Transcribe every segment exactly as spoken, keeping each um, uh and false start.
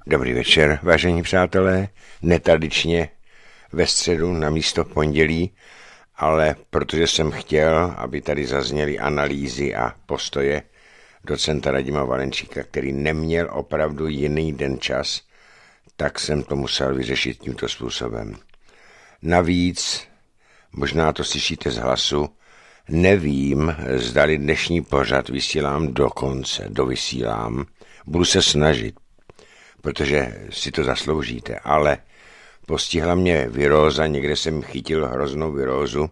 Dobrý večer, vážení přátelé, netradičně ve středu na místo pondělí, ale protože jsem chtěl, aby tady zazněly analýzy a postoje docenta Radima Valenčíka, který neměl opravdu jiný den čas, tak jsem to musel vyřešit tímto způsobem. Navíc, možná to slyšíte z hlasu, nevím, zdali dnešní pořad vysílám do konce, dovysílám, budu se snažit, protože si to zasloužíte, ale postihla mě viróza, někde jsem chytil hroznou virózu,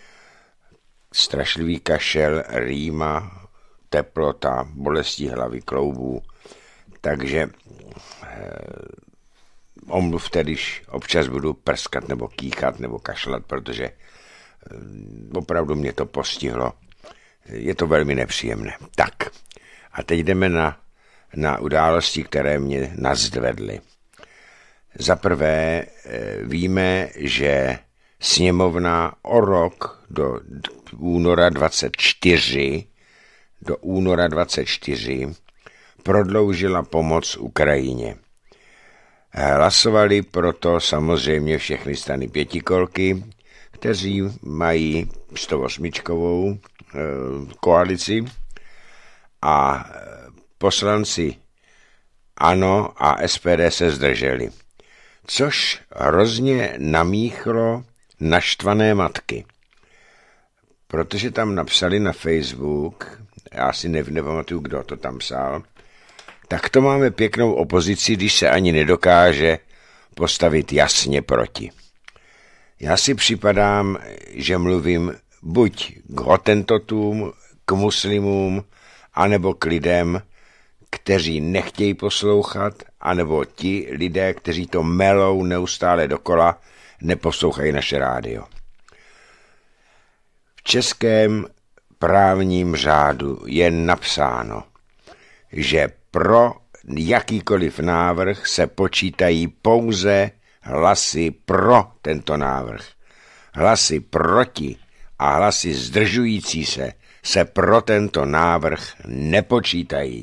strašlivý kašel, rýma, teplota, bolestí hlavy, kloubů, takže eh, omluvte, když občas budu prskat nebo kýchat nebo kašlat, protože eh, opravdu mě to postihlo. Je to velmi nepříjemné. Tak, a teď jdeme na na události, které mě nazdvedly. Za prvé víme, že sněmovna o rok do února dvacet čtyři do února dvacet čtyři prodloužila pomoc Ukrajině. Hlasovali proto samozřejmě všechny strany pětikolky, kteří mají sto osm koalici a poslanci ANO a S P D se zdrželi, což hrozně namíchlo naštvané matky, protože tam napsali na Facebook, já si nev, nepamatuju, kdo to tam psal, tak to máme pěknou opozici, když se ani nedokáže postavit jasně proti. Já si připadám, že mluvím buď k hotentotům, k muslimům, anebo k lidem, kteří nechtějí poslouchat, anebo ti lidé, kteří to melou neustále dokola, neposlouchají naše rádio. V českém právním řádu je napsáno, že pro jakýkoliv návrh se počítají pouze hlasy pro tento návrh. Hlasy proti a hlasy zdržující se se pro tento návrh nepočítají.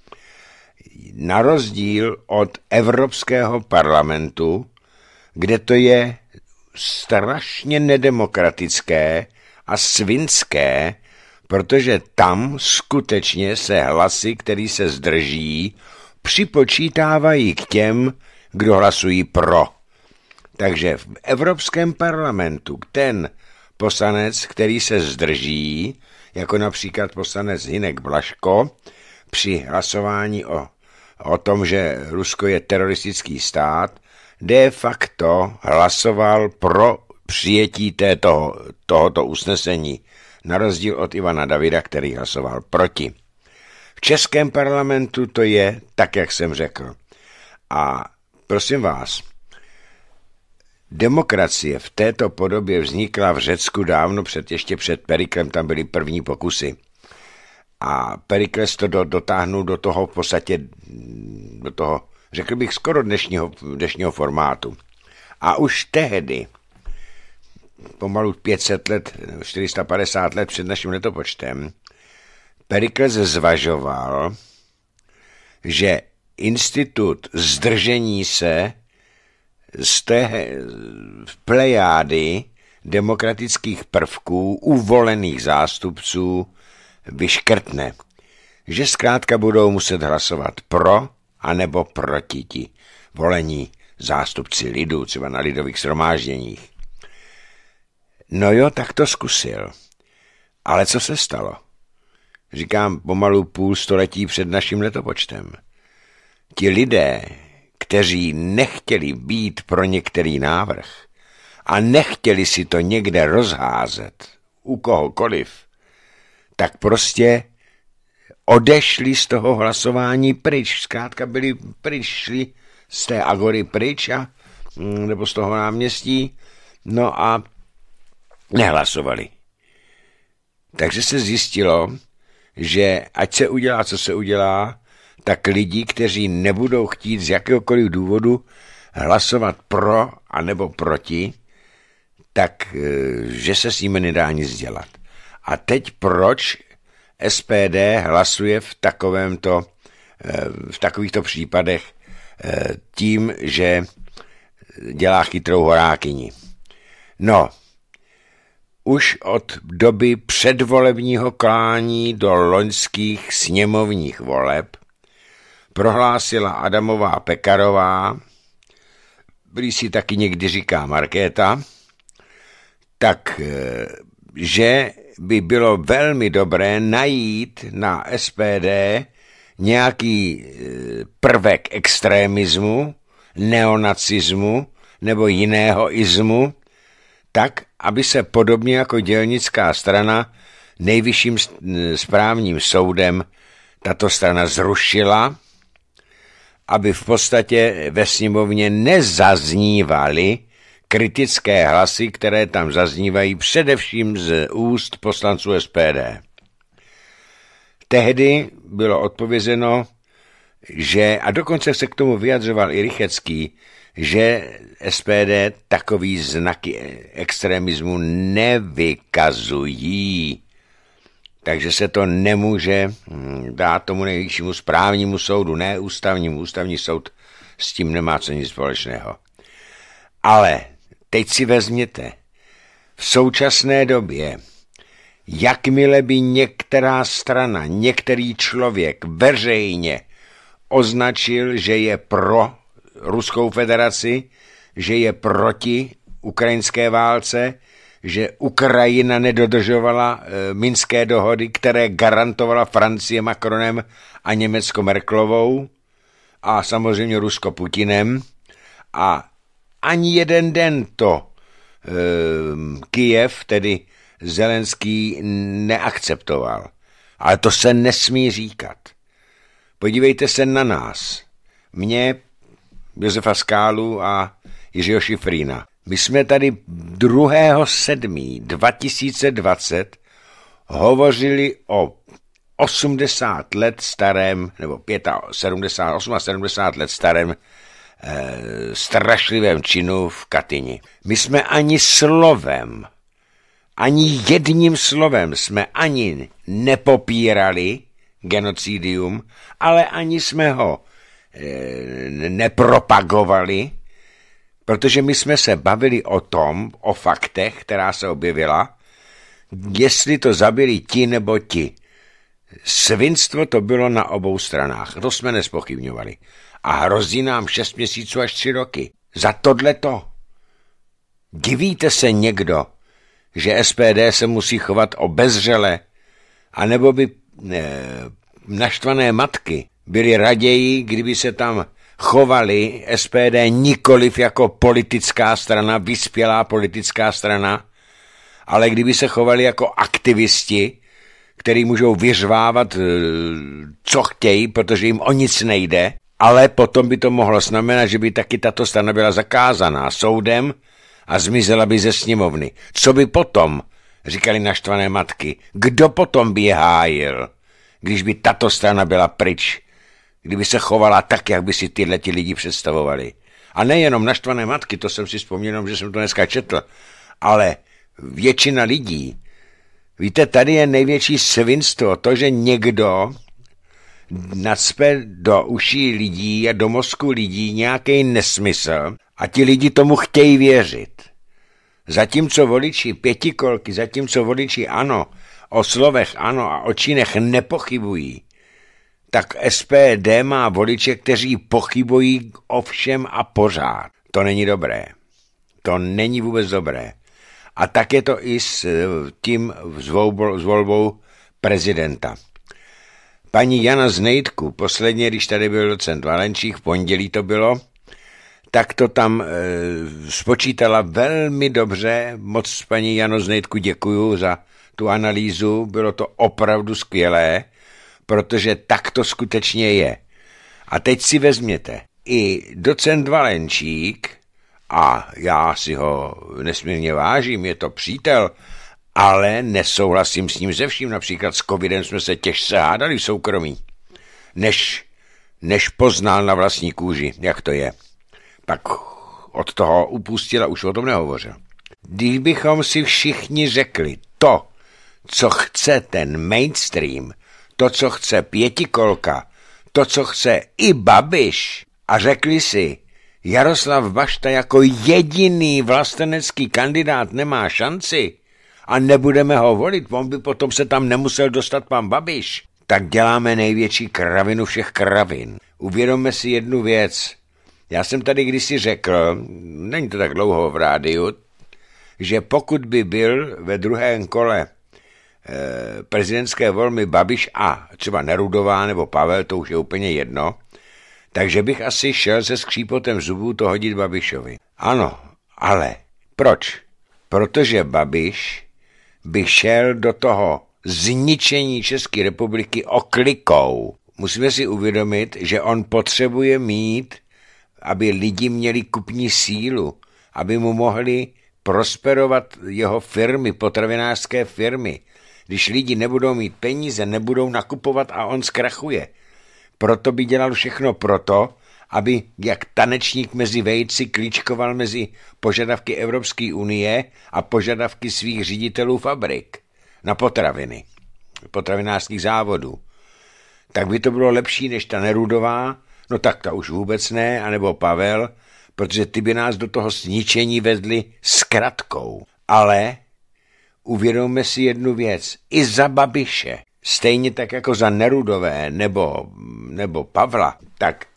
Na rozdíl od Evropského parlamentu, kde to je strašně nedemokratické a svinské, protože tam skutečně se hlasy, který se zdrží, připočítávají k těm, kdo hlasují pro. Takže v Evropském parlamentu ten poslanec, který se zdrží, jako například poslanec Hynek Blažko, při hlasování o, o tom, že Rusko je teroristický stát, de facto hlasoval pro přijetí této, tohoto usnesení, na rozdíl od Ivana Davida, který hlasoval proti. V českém parlamentu to je tak, jak jsem řekl. A prosím vás, demokracie v této podobě vznikla v Řecku dávno před, ještě před Periklem, tam byly první pokusy. A Perikles to do, dotáhnul do toho v podstatě, do toho, řekl bych, skoro dnešního, dnešního formátu. A už tehdy, pomalu pět set let, čtyři sta padesát let před naším letopočtem, Perikles zvažoval, že institut zdržení se z té plejády demokratických prvků uvolených zástupců vyškrtne, že zkrátka budou muset hlasovat pro anebo proti ti volení zástupci lidu, třeba na lidových shromážděních. No jo, tak to zkusil. Ale co se stalo? Říkám pomalu půl století před naším letopočtem. Ti lidé, kteří nechtěli být pro některý návrh a nechtěli si to někde rozházet u kohokoliv, tak prostě odešli z toho hlasování pryč. Zkrátka byli pryč, šli z té agory pryč a, nebo z toho náměstí, no a nehlasovali. Takže se zjistilo, že ať se udělá, co se udělá, tak lidi, kteří nebudou chtít z jakéhokoliv důvodu hlasovat pro anebo proti, tak že se s nimi nedá nic dělat. A teď proč S P D hlasuje v takovémto, v takovýchto případech tím, že dělá chytrou horákyni. No, už od doby předvolebního klání do loňských sněmovních voleb prohlásila Adamová Pekarová, prý si taky někdy říká Markéta, tak, že by bylo velmi dobré najít na S P D nějaký prvek extremismu, neonacismu nebo jiného izmu, tak, aby se podobně jako dělnická strana nejvyšším správním soudem tato strana zrušila, aby v podstatě ve sněmovně nezaznívaly kritické hlasy, které tam zaznívají především z úst poslanců S P D. Tehdy bylo odpovězeno, že, a dokonce se k tomu vyjadřoval i Rychecký, že S P D takový znaky extremismu nevykazují. Takže se to nemůže dát tomu nejvyššímu správnímu soudu, ne ústavnímu. Ústavní soud s tím nemá co nic společného. Ale teď si vezměte, v současné době, jakmile by některá strana, některý člověk veřejně označil, že je pro Ruskou federaci, že je proti ukrajinské válce, že Ukrajina nedodržovala e, minské dohody, které garantovala Francie Macronem a Německo Merkelovou a samozřejmě Rusko Putinem, a ani jeden den to e, Kyjev, tedy Zelenský, neakceptoval. Ale to se nesmí říkat. Podívejte se na nás. Mě, Josefa Skálu a Jiřího Šifrína. My jsme tady druhého sedmého dva tisíce dvacet hovořili o osmdesát let starém, nebo sedmdesát osm a sedmdesát let starém eh, strašlivém činu v Katyni. My jsme ani slovem, ani jedním slovem jsme ani nepopírali genocidium, ale ani jsme ho e, nepropagovali, protože my jsme se bavili o tom, o faktech, která se objevila, jestli to zabili ti nebo ti. Svinstvo to bylo na obou stranách, to jsme nespochybňovali. A hrozí nám šest měsíců až tři roky. Za tohleto. Divíte se někdo, že S P D se musí chovat obezřele, anebo by e, naštvané matky byly raději, kdyby se tam chovali S P D nikoliv jako politická strana, vyspělá politická strana, ale kdyby se chovali jako aktivisti, který můžou vyřvávat, co chtějí, protože jim o nic nejde, ale potom by to mohlo znamenat, že by taky tato strana byla zakázaná soudem a zmizela by ze sněmovny. Co by potom, říkali naštvané matky, kdo potom by je hájil, když by tato strana byla pryč, kdyby se chovala tak, jak by si tyhle ti lidi představovali. A nejenom naštvané matky, to jsem si vzpomněl, že jsem to dneska četl, ale většina lidí. Víte, tady je největší svinstvo, to, že někdo nacpe do uší lidí a do mozku lidí nějaký nesmysl a ti lidi tomu chtějí věřit. Zatímco voliči pětikolky, zatímco voliči ANO, o slovech ANO a o činech nepochybují, tak S P D má voliče, kteří pochybují o všem a pořád. To není dobré. To není vůbec dobré. A tak je to i s tím s volbou, s volbou prezidenta. Paní Jana Znejdku, posledně, když tady byl docent Valenčík, v pondělí to bylo, tak to tam e, spočítala velmi dobře. Moc paní Jano Znejdku děkuju za tu analýzu, bylo to opravdu skvělé, protože tak to skutečně je. A teď si vezměte, i docent Valenčík, a já si ho nesmírně vážím, je to přítel, ale nesouhlasím s ním ze vším. Například s covidem jsme se těžce hádali v soukromí, než, než poznal na vlastní kůži, jak to je. Pak od toho upustil a už o tom nehovořil. Když bychom si všichni řekli to, co chce ten mainstream, to, co chce pětikolka, to, co chce i Babiš a řekli si, Jaroslav Bašta jako jediný vlastenecký kandidát nemá šanci a nebudeme ho volit, on by potom se tam nemusel dostat pan Babiš, tak děláme největší kravinu všech kravin. Uvědomme si jednu věc. Já jsem tady kdysi řekl, není to tak dlouho v rádiu, že pokud by byl ve druhém kole eh, prezidentské volby Babiš a třeba Nerudová nebo Pavel, to už je úplně jedno, takže bych asi šel se skřípotem zubů to hodit Babišovi. Ano, ale proč? Protože Babiš by šel do toho zničení České republiky oklikou. Musíme si uvědomit, že on potřebuje mít, aby lidi měli kupní sílu, aby mu mohli prosperovat jeho firmy, potravinářské firmy. Když lidi nebudou mít peníze, nebudou nakupovat a on zkrachuje. Proto by dělal všechno proto, aby jak tanečník mezi vejci klíčkoval mezi požadavky Evropské unie a požadavky svých ředitelů fabrik na potraviny, potravinářských závodů. Tak by to bylo lepší než ta Nerudová, no tak ta už vůbec ne, anebo Pavel, protože ty by nás do toho zničení vedli zkratkou. Ale uvědomme si jednu věc, i za Babiše, stejně tak jako za Nerudové nebo, nebo Pavla, tak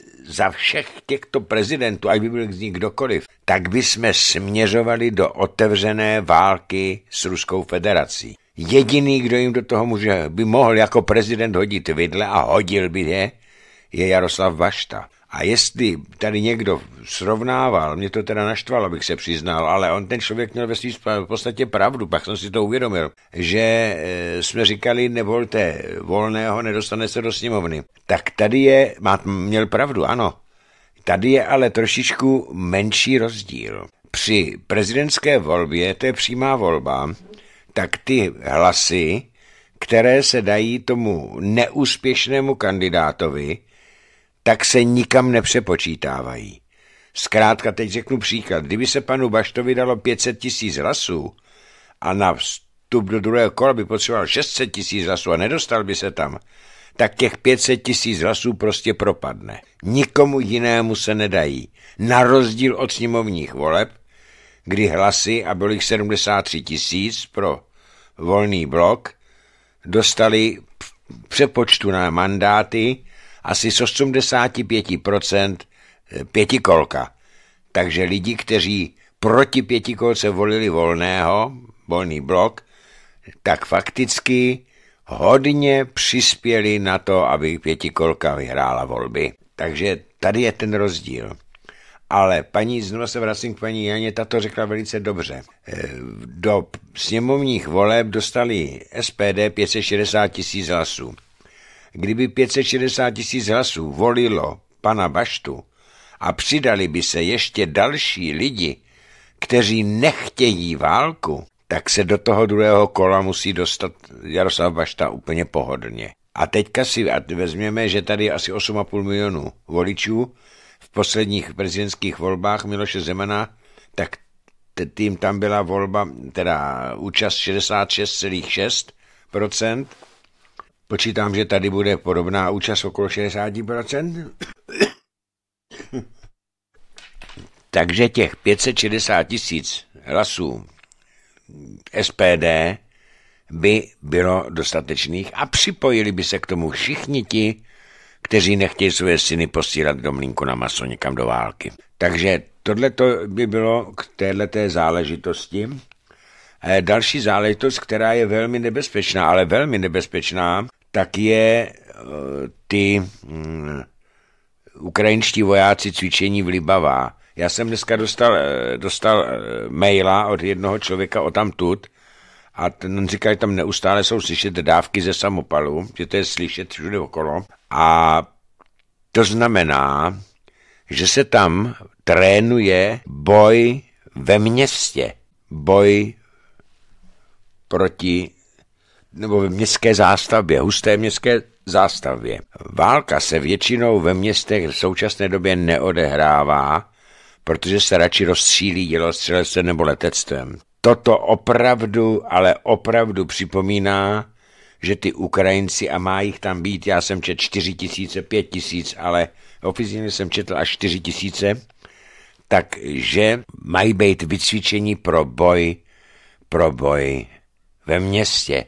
za všech těchto prezidentů, ať by byl z nich kdokoliv, tak by jsme směřovali do otevřené války s Ruskou federací. Jediný, kdo jim do toho může, by mohl jako prezident hodit vidle a hodil by je, je Jaroslav Bašta. A jestli tady někdo srovnával, mě to teda naštvalo, abych se přiznal, ale on ten člověk měl ve svým v podstatě pravdu, pak jsem si to uvědomil, že e, jsme říkali, nevolte Volného, nedostane se do sněmovny. Tak tady je, má, měl pravdu, ano. Tady je ale trošičku menší rozdíl. Při prezidentské volbě, to je přímá volba, tak ty hlasy, které se dají tomu neúspěšnému kandidátovi, tak se nikam nepřepočítávají. Zkrátka, teď řeknu příklad, kdyby se panu Baštovi dalo pět set tisíc hlasů a na vstup do druhého kola by potřeboval šest set tisíc hlasů a nedostal by se tam, tak těch pět set tisíc hlasů prostě propadne. Nikomu jinému se nedají. Na rozdíl od sněmovních voleb, kdy hlasy, a bylo jich sedmdesát tři tisíc pro Volný blok, dostali v přepočtu na mandáty asi z osmdesát pět procent pětikolka. Takže lidi, kteří proti pětikolce volili Volného, Volný blok, tak fakticky hodně přispěli na to, aby pětikolka vyhrála volby. Takže tady je ten rozdíl. Ale paní, znovu se vracím k paní Janě, ta to řekla velice dobře. Do sněmovních voleb dostali S P D pět set šedesát tisíc hlasů. Kdyby pět set šedesát tisíc hlasů volilo pana Baštu a přidali by se ještě další lidi, kteří nechtějí válku, tak se do toho druhého kola musí dostat Jaroslav Bašta úplně pohodlně. A teďka si vezměme, že tady je asi osm a půl milionu voličů v posledních prezidentských volbách Miloše Zemana, tak tým tam byla volba, teda účast šedesát šest celá šest procent. Počítám, že tady bude podobná účast okolo šedesát procent. Takže těch pět set šedesát tisíc hlasů S P D by bylo dostatečných a připojili by se k tomu všichni ti, kteří nechtějí své syny posílat do mlýnku na maso někam do války. Takže tohleto by bylo k téhleté záležitosti. Další záležitost, která je velmi nebezpečná, ale velmi nebezpečná, tak je ty um, ukrajinští vojáci cvičení v Libavá. Já jsem dneska dostal, dostal maila od jednoho člověka odtamtud a ten říkal, že tam neustále jsou slyšet dávky ze samopalu, že to je slyšet všude okolo. A to znamená, že se tam trénuje boj ve městě, boj proti, nebo ve městské zástavbě, husté městské zástavbě. Válka se většinou ve městech v současné době neodehrává, protože se radši rozstřílí dělostřelectvem nebo letectvem. Toto opravdu, ale opravdu připomíná, že ty Ukrajinci, a má jich tam být, já jsem čet čtyři tisíce, pět tisíc, ale oficiálně jsem četl až čtyři tisíce, takže mají být vycvičení pro boj, pro boj ve městě.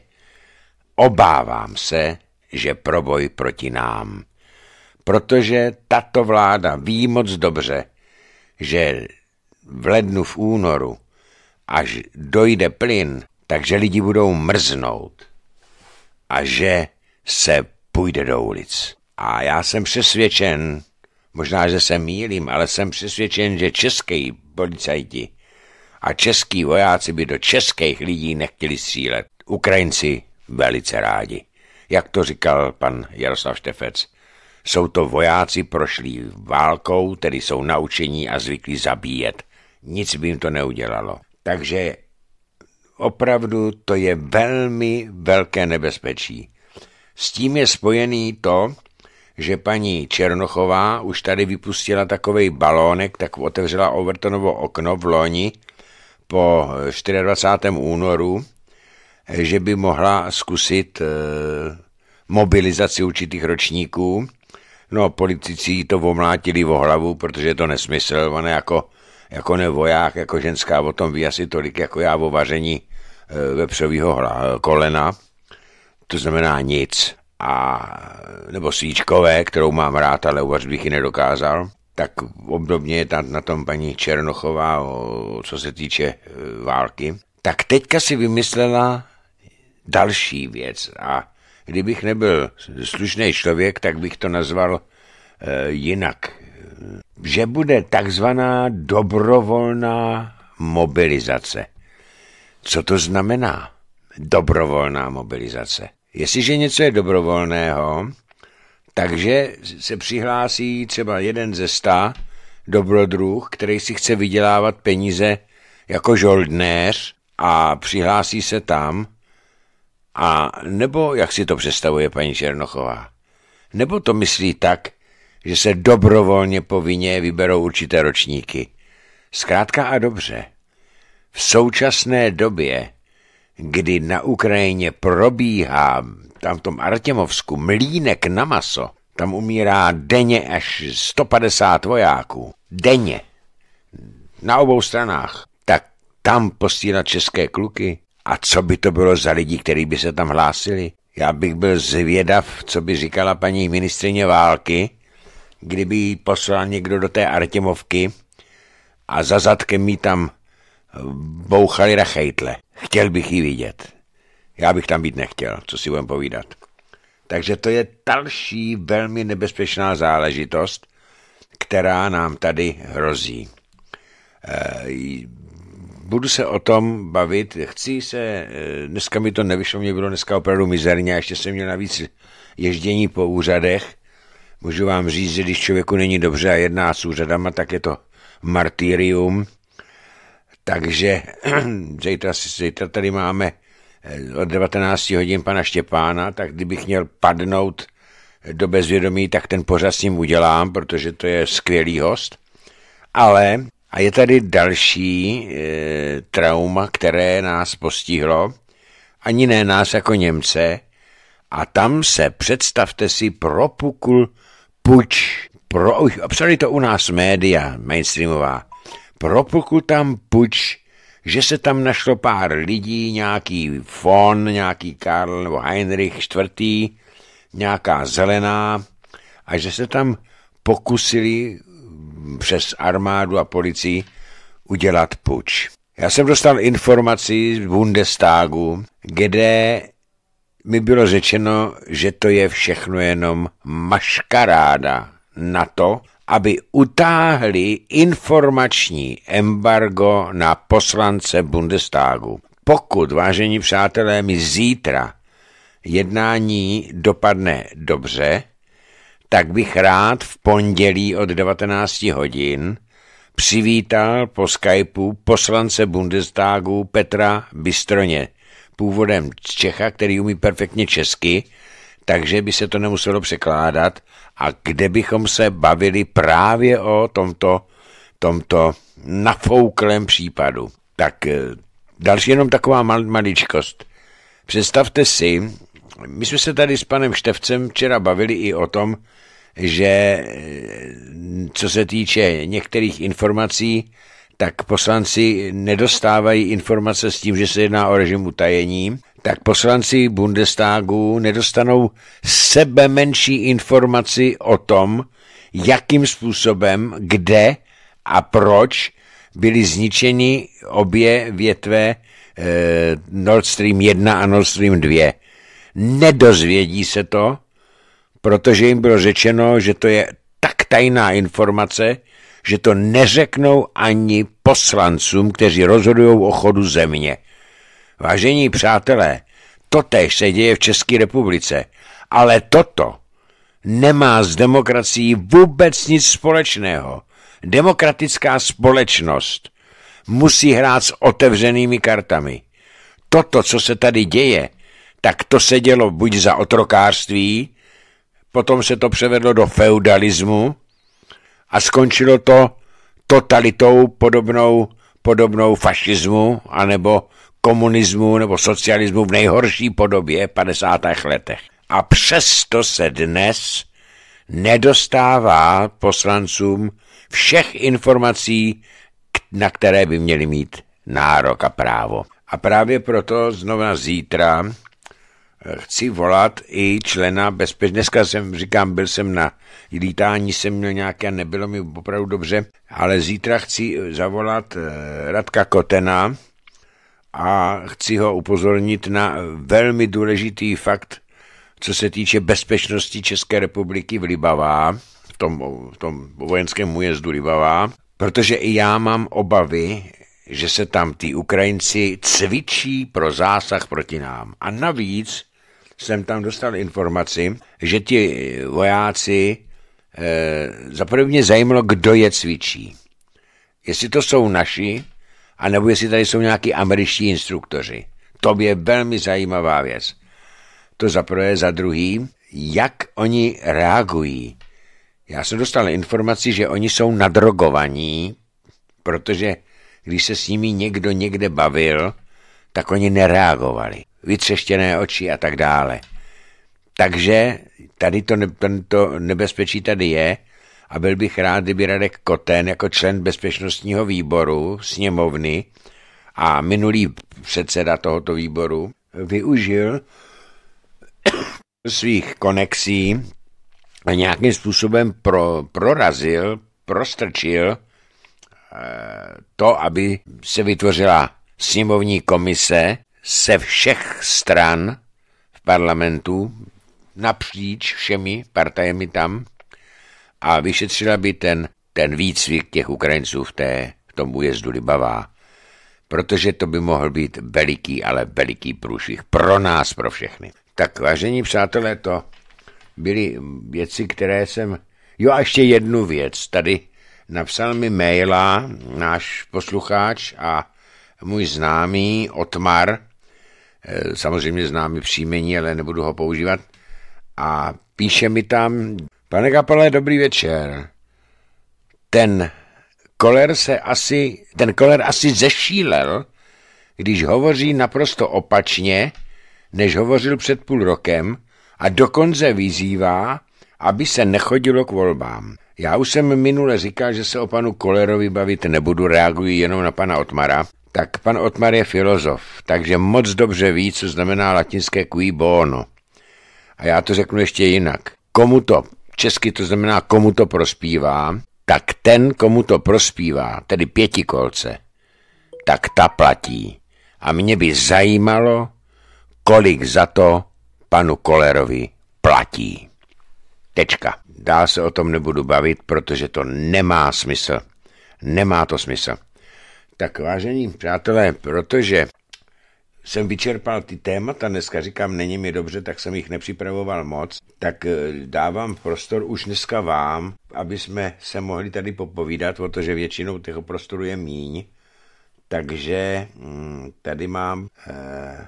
Obávám se, že pro boj proti nám. Protože tato vláda ví moc dobře, že v lednu, v únoru, až dojde plyn, takže lidi budou mrznout a že se půjde do ulic. A já jsem přesvědčen, možná, že se mýlím, ale jsem přesvědčen, že český policajti a český vojáci by do českých lidí nechtěli střílet. Ukrajinci velice rádi. Jak to říkal pan Jaroslav Štefec, jsou to vojáci prošlí válkou, tedy jsou naučení a zvyklí zabíjet. Nic by jim to neudělalo. Takže opravdu to je velmi velké nebezpečí. S tím je spojený to, že paní Černochová už tady vypustila takovej balónek, tak otevřela Overtonovo okno v loni po dvacátém čtvrtém únoru, že by mohla zkusit e, mobilizaci určitých ročníků. No, politici to omlátili o hlavu, protože je to nesmysl. Ona jako, jako nevoják, jako ženská o tom ví asi tolik, jako já o vaření e, vepřovýho kolena. To znamená nic. A, nebo svíčkové, kterou mám rád, ale uvařit bych ji nedokázal. Tak obdobně je tam na tom paní Černochová, o, co se týče e, války. Tak teďka si vymyslela další věc a kdybych nebyl slušný člověk, tak bych to nazval e, jinak. Že bude takzvaná dobrovolná mobilizace. Co to znamená? Dobrovolná mobilizace. Jestliže něco je dobrovolného, takže se přihlásí třeba jeden ze sta dobrodruh, který si chce vydělávat peníze jako žoldnéř a přihlásí se tam, a nebo jak si to představuje paní Černochová? Nebo to myslí tak, že se dobrovolně povinně vyberou určité ročníky. Zkrátka a dobře. V současné době, kdy na Ukrajině probíhá tam v tom Artěmovsku mlýnek na maso, tam umírá denně až sto padesát vojáků. Denně. Na obou stranách. Tak tam posílat české kluky. A co by to bylo za lidi, kteří by se tam hlásili? Já bych byl zvědav, co by říkala paní ministryně války, kdyby jí poslal někdo do té Artěmovky a za zadkem jí tam bouchali rachejtle. Chtěl bych ji vidět. Já bych tam být nechtěl, co si budem povídat. Takže to je další velmi nebezpečná záležitost, která nám tady hrozí. E, budu se o tom bavit, chci se, dneska mi to nevyšlo, mě bylo dneska opravdu mizerně, a ještě jsem měl navíc ježdění po úřadech. Můžu vám říct, že když člověku není dobře a jedná s úřadama, tak je to martyrium. Takže zítra, zítra tady máme od devatenácti hodin pana Štěpána, tak kdybych měl padnout do bezvědomí, tak ten pořad s ním udělám, protože to je skvělý host. Ale a je tady další e, trauma, které nás postihlo, ani ne nás jako Němce, a tam se, představte si, propukl puč, pro, obsali to u nás média mainstreamová, propukl tam puč, že se tam našlo pár lidí, nějaký von, nějaký Karl nebo Heinrich čtvrtý, nějaká zelená, a že se tam pokusili přes armádu a policii udělat puč. Já jsem dostal informaci z Bundestagu, kde mi bylo řečeno, že to je všechno jenom maškaráda na to, aby utáhli informační embargo na poslance Bundestagu. Pokud, vážení přátelé, mi zítra jednání dopadne dobře, tak bych rád v pondělí od devatenácti hodin přivítal po Skypeu poslance Bundestagu Petra Bystroně, původem z Čecha, který umí perfektně česky, takže by se to nemuselo překládat, a kde bychom se bavili právě o tomto, tomto nafouklém případu. Tak další jenom taková mal, maličkost. Představte si, my jsme se tady s panem Štefcem včera bavili i o tom, že co se týče některých informací, tak poslanci nedostávají informace s tím, že se jedná o režim utajení, tak poslanci Bundestagu nedostanou sebe menší informaci o tom, jakým způsobem, kde a proč byly zničeny obě větve eh, Nord Stream jedna a Nord Stream dva. Nedozvědí se to, protože jim bylo řečeno, že to je tak tajná informace, že to neřeknou ani poslancům, kteří rozhodují o chodu země. Vážení přátelé, totéž se děje v České republice, ale toto nemá s demokracií vůbec nic společného. Demokratická společnost musí hrát s otevřenými kartami. Toto, co se tady děje, tak to se dělo buď za otrokářství, potom se to převedlo do feudalismu a skončilo to totalitou podobnou, podobnou fašismu anebo komunismu nebo socialismu v nejhorší podobě v padesátých letech. A přesto se dnes nedostává poslancům všech informací, na které by měli mít nárok a právo. A právě proto znova zítra chci volat i člena bezpečnosti. Dneska jsem, říkám, byl jsem na lítání, jsem měl nějaké a nebylo mi opravdu dobře, ale zítra chci zavolat Radka Kotena a chci ho upozornit na velmi důležitý fakt, co se týče bezpečnosti České republiky v Libavá, v tom, v tom vojenském újezdu Libavá, protože i já mám obavy, že se tam ty Ukrajinci cvičí pro zásah proti nám. A navíc jsem tam dostal informaci, že ti vojáci, eh, zaprvé mě zajímalo, kdo je cvičí. Jestli to jsou naši, anebo jestli tady jsou nějaký američtí instruktoři. To je velmi zajímavá věc. To za prvé, za druhý, jak oni reagují. Já jsem dostal informaci, že oni jsou nadrogovaní, protože když se s nimi někdo někde bavil, tak oni nereagovali. Vytřeštěné oči a tak dále. Takže tady to, ne, to nebezpečí tady je a byl bych rád, kdyby Radek Koten jako člen bezpečnostního výboru sněmovny a minulý předseda tohoto výboru využil svých konexí a nějakým způsobem pro, prorazil, prostrčil to, aby se vytvořila sněmovní komise se všech stran v parlamentu, napříč všemi partajemi tam a vyšetřila by ten, ten výcvik těch Ukrajinců v, té, v tom újezdu Libavá. Protože to by mohl být veliký, ale veliký průšvih pro nás, pro všechny. Tak vážení přátelé, to byly věci, které jsem... Jo a ještě jednu věc. Tady napsal mi maila náš posluchač a můj známý Otmar, samozřejmě známý příjmení, ale nebudu ho používat, a píše mi tam: pane Kapale, dobrý večer. Ten Koller se asi, ten Koller asi zešílel, když hovoří naprosto opačně, než hovořil před půl rokem a dokonce vyzývá, aby se nechodilo k volbám. Já už jsem minule říkal, že se o panu Kollerovi bavit nebudu, reaguji jenom na pana Otmara. Tak pan Otmar je filozof, takže moc dobře ví, co znamená latinské cui bono. A já to řeknu ještě jinak. Komu to, česky to znamená komu to prospívá, tak ten, komu to prospívá, tedy pětikolce, tak ta platí. A mě by zajímalo, kolik za to panu Kollerovi platí. Tečka. Dál se o tom nebudu bavit, protože to nemá smysl. Nemá to smysl. Tak vážení přátelé, protože jsem vyčerpal ty témata, dneska říkám, není mi dobře, tak jsem jich nepřipravoval moc, tak dávám prostor už dneska vám, aby jsme se mohli tady popovídat, protože většinou toho prostoru je míň. Takže tady mám... Eh,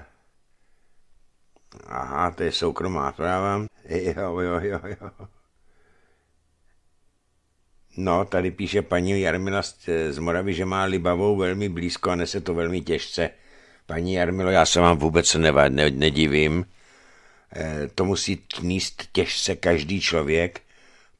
aha, to je soukromá práva. Jo, jo, jo, jo. No, tady píše paní Jarmila z Moravy, že má Libavou velmi blízko a nese to velmi těžce. Paní Jarmilo, já se vám vůbec ne, ne, nedivím. E, to musí níst těžce každý člověk,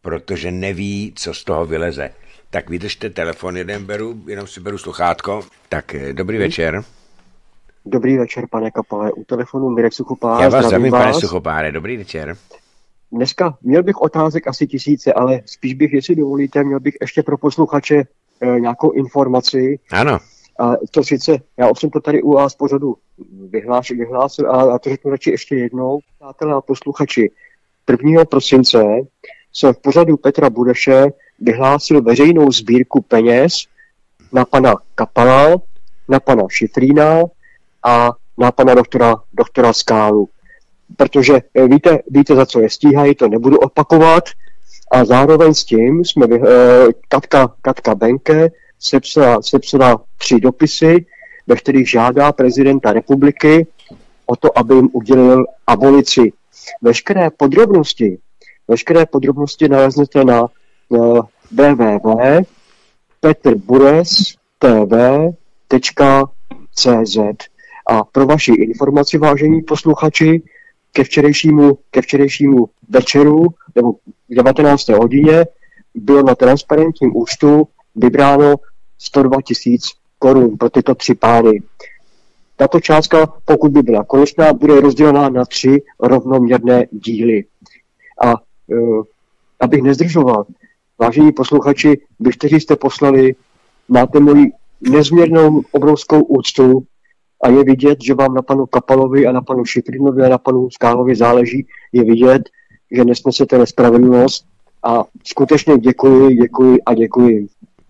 protože neví, co z toho vyleze. Tak vydržte telefon, jeden beru, jenom si beru sluchátko. Tak dobrý hmm. večer. Dobrý večer, pane Kapale, u telefonu Mirek Suchopár. Já vás zdravím, pane Suchopáre, dobrý večer. Dneska měl bych otázek asi tisíce, ale spíš bych, jestli dovolíte, měl bych ještě pro posluchače e, nějakou informaci. Ano. A to sice, já už jsem to tady u vás pořadu vyhláš, vyhlásil, a, a to řeknu radši ještě jednou. Přátelé a posluchači, prvního prosince jsem v pořadu Petra Budeše vyhlásil veřejnou sbírku peněz na pana Kapala, na pana Šifrína a na pana doktora, doktora Skálu. Protože víte, víte, za co je stíhají, to nebudu opakovat. A zároveň s tím jsme, Katka, Katka Benke sepsala, sepsala tři dopisy, ve kterých žádá prezidenta republiky o to, aby jim udělil abolici. Veškeré podrobnosti, veškeré podrobnosti naleznete na w w w tečka petr bures t v tečka c z. A pro vaši informaci, vážení posluchači, ke včerejšímu, ke včerejšímu večeru nebo devatenácté hodině bylo na transparentním účtu vybráno sto dva tisíc korun pro tyto tři pány. Tato částka, pokud by byla konečná, bude rozdělená na tři rovnoměrné díly. A uh, abych nezdržoval, vážení posluchači, vy, kteří jste poslali, máte moji nezměrnou obrovskou úctu a je vidět, že vám na panu Kapalovi a na panu Šifrinovi a na panu Skálovi záleží, je vidět, že nesnesete nespravedlnost a skutečně děkuji, děkuji a děkuji.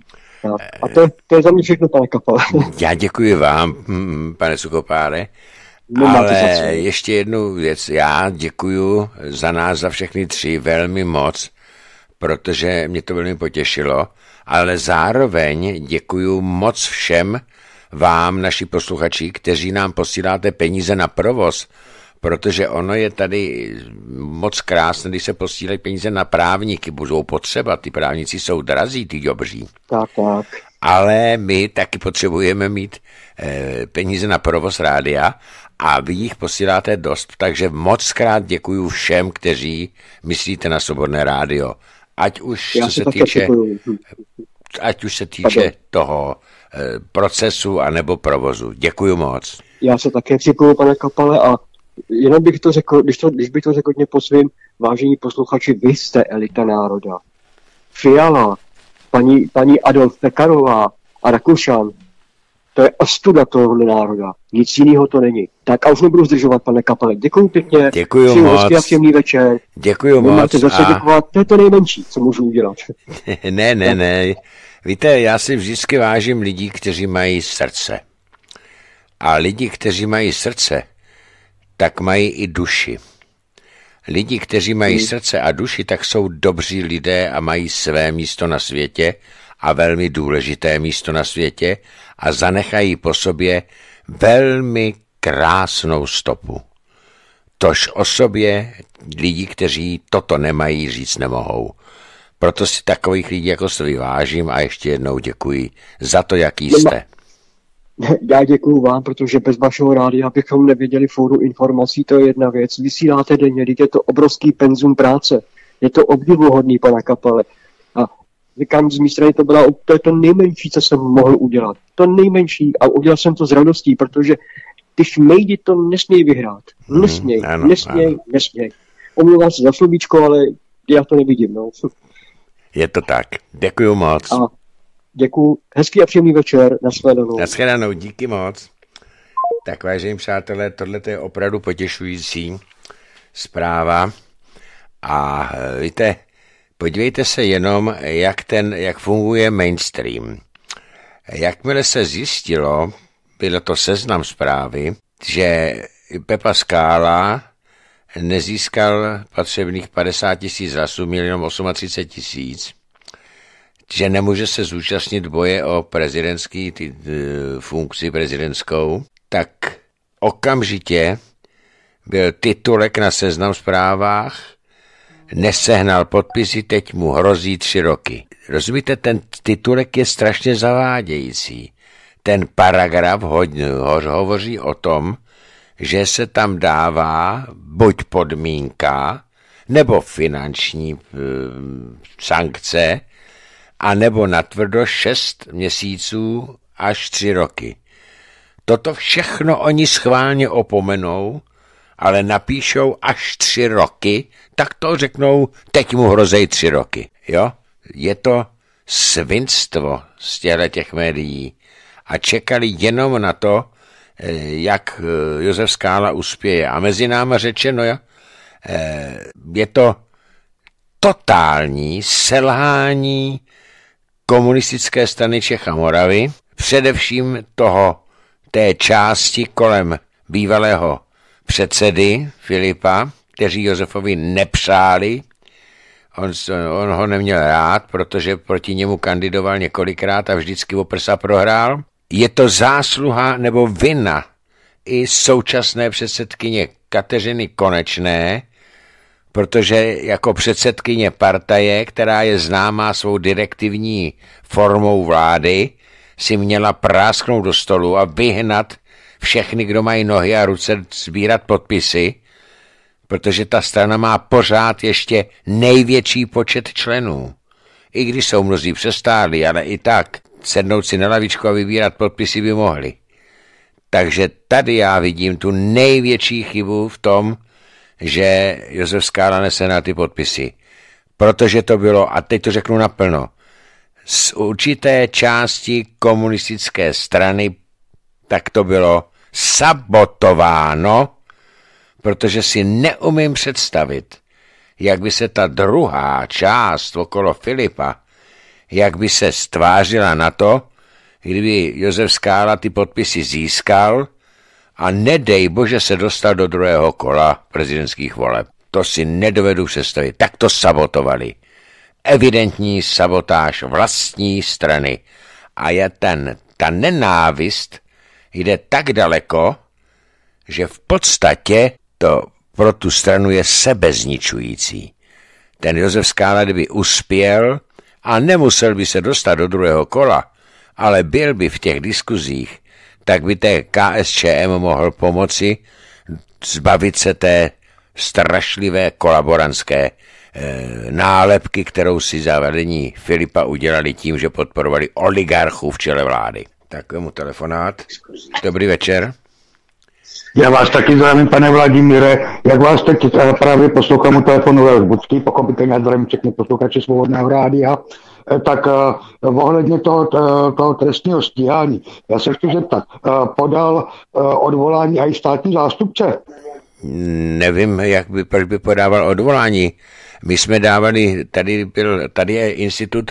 A to, to je za mě všechno, pane Kapale. Já děkuji vám, pane Suchopáre, no, ale ještě jednu věc. Já děkuji za nás, za všechny tři velmi moc, protože mě to velmi potěšilo, ale zároveň děkuji moc všem vám, naši posluchači, kteří nám posíláte peníze na provoz, protože ono je tady moc krásné, když se posílají peníze na právníky, budou potřeba, ty právníci jsou drazí, ty dobří. Tak, tak. Ale my taky potřebujeme mít e, peníze na provoz rádia a vy jich posíláte dost, takže moc krát děkuju všem, kteří myslíte na Svobodné rádio. Ať už Já co se týče, ať už se týče toho e, procesu anebo provozu. Děkuju moc. Já se také připojuji, pane Kapale, a jenom bych to řekl, když, to, když bych to řekl hodně po svým, vážení posluchači, vy jste elita národa. Fiala, paní, paní Adolf Pekarová a Rakušan, to je ostuda tohohle národa. Nic jiného to není. Tak a už nebudu zdržovat, pane Kapale. Děkuju pěkně. Děkuju moc. Hezký a příjemný večer. Děkuju Vy moc. máte zase a... děkovat, to je to nejmenší, co můžu udělat. ne, ne, ne. Víte, já si vždycky vážím lidí, kteří mají srdce. A lidi, kteří mají srdce, tak mají i duši. Lidi, kteří mají hmm. srdce a duši, tak jsou dobří lidé a mají své místo na světě a velmi důležité místo na světě a zanechají po sobě velmi krásnou stopu. Tož o sobě lidi, kteří toto nemají, říct nemohou. Proto si takových lidí jako se vyvážím a ještě jednou děkuji za to, jaký jste. Já děkuju vám, protože bez vašeho rádia bychom nevěděli fóru informací, to je jedna věc. Vysíláte denně, je to obrovský penzum práce. Je to obdivuhodný, pana Kapale. A říkám, z mé strany to, byla, to je to nejmenší, co jsem mohl udělat. To nejmenší. A udělal jsem to s radostí, protože ty šmejdi to nesmějí vyhrát. Nesmějí, hmm, ano, nesmějí, ano. nesmějí. Omlouvám se za slovíčko, ale já to nevidím. No. Je to tak. Děkuju moc. A děkuju. Hezký a příjemný večer. Nashledanou. Nashledanou. Díky moc. Tak vážení přátelé, tohle je opravdu potěšující zpráva. A víte, podívejte se jenom, jak, ten, jak funguje mainstream. Jakmile se zjistilo, bylo to Seznam Zprávy, že Pepa Skála nezískal potřebných padesát tisíc hlasů, měl jenom třicet osm tisíc, že nemůže se zúčastnit boje o prezidentský ty, funkci prezidentskou, tak okamžitě byl titulek na Seznam Zprávách, nesehnal podpisy, teď mu hrozí tři roky. Rozumíte, ten titulek je strašně zavádějící. Ten paragraf hodně hovoří o tom, že se tam dává buď podmínka, nebo finanční e, sankce, a nebo natvrdo šest měsíců až tři roky. Toto všechno oni schválně opomenou, ale napíšou až tři roky, tak to řeknou, teď mu hrozejí tři roky. Jo? Je to svinstvo z těch médií a čekali jenom na to, jak Josef Skála uspěje. A mezi námi řečeno, jo, je to totální selhání komunistické strany Čech a Moravy, především toho, té části kolem bývalého předsedy Filipa, kteří Josefovi nepřáli. On, on ho neměl rád, protože proti němu kandidoval několikrát a vždycky o prsa prohrál. Je to zásluha nebo vina i současné předsedkyně Kateřiny Konečné, protože jako předsedkyně partaje, která je známá svou direktivní formou vlády, si měla prásknout do stolu a vyhnat všechny, kdo mají nohy a ruce, sbírat podpisy, protože ta strana má pořád ještě největší počet členů. I když jsou mnozí přestáli, ale i tak sednout si na lavičku a vybírat podpisy by mohli. Takže tady já vidím tu největší chybu v tom, že Josef Skála nese na ty podpisy. Protože to bylo, a teď to řeknu naplno, z určité části komunistické strany tak to bylo sabotováno, protože si neumím představit, jak by se ta druhá část okolo Filipa, jak by se stvářila na to, kdyby Josef Skála ty podpisy získal a nedej bože se dostal do druhého kola prezidentských voleb. To si nedovedu představit. Tak to sabotovali. Evidentní sabotáž vlastní strany. A je ten, ta nenávist jde tak daleko, že v podstatě to pro tu stranu je sebezničující. Ten Josef Skála, kdyby uspěl a nemusel by se dostat do druhého kola, ale byl by v těch diskuzích, tak by té K S Č M mohl pomoci zbavit se té strašlivé kolaborantské e, nálepky, kterou si za vedení Filipa udělali tím, že podporovali oligarchů v čele vlády. Takovému telefonát. Dobrý večer. Já vás taky zdravím, pane Vladimíre. Jak vás teď právě poslouchám u telefonu Budský, pochopitelně zdravím všechny posluchače Svobodného rádia, tak uh, ohledně toho, toho trestního stíhání. Já se chci zeptat, uh, podal uh, odvolání i státní zástupce? Nevím, jak by, proč by podával odvolání. My jsme dávali, tady, byl, tady je institut